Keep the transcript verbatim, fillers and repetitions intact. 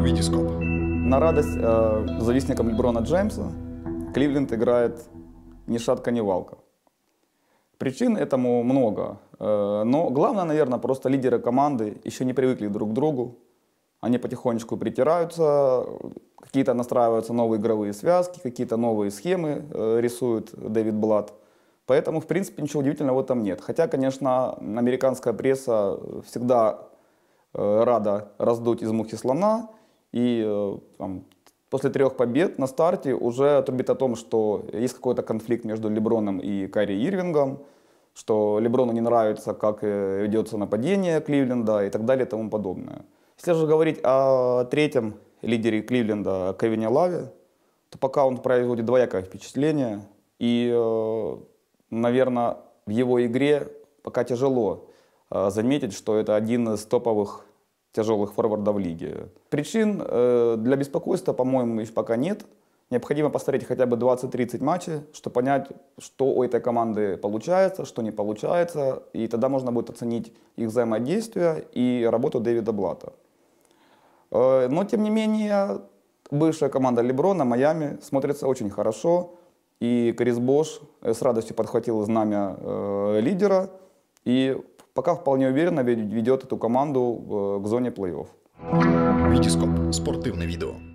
Витископ. На радость э, завистникам Леброна Джеймса Кливленд играет ни шатка, ни валка. Причин этому много, э, но главное, наверное, просто лидеры команды еще не привыкли друг к другу. Они потихонечку притираются, какие-то настраиваются новые игровые связки, какие-то новые схемы э, рисует Дэвид Блат. Поэтому, в принципе, ничего удивительного в этом нет. Хотя, конечно, американская пресса всегда э, рада раздуть из мухи слона. И э, там, после трех побед на старте уже трубит о том, что есть какой-то конфликт между Леброном и Кайри Ирвингом, что Леброну не нравится, как ведется нападение Кливленда и так далее и тому подобное. Если же говорить о третьем лидере Кливленда, Кевине Лаве, то пока он производит двоякое впечатление. И, э, наверное, в его игре пока тяжело э, заметить, что это один из топовых тяжелых форвардов лиги. Причин э, для беспокойства, по-моему, еще пока нет. Необходимо посмотреть хотя бы двадцать-тридцать матчей, чтобы понять, что у этой команды получается, что не получается. И тогда можно будет оценить их взаимодействие и работу Дэвида Блата. Э, но, тем не менее, бывшая команда Леброна, Майами, смотрится очень хорошо. И Крис Бош с радостью подхватил знамя э, лидера. И пока вполне уверенно ведет эту команду к зоне плей-офф. Витископ. Спортивне відео.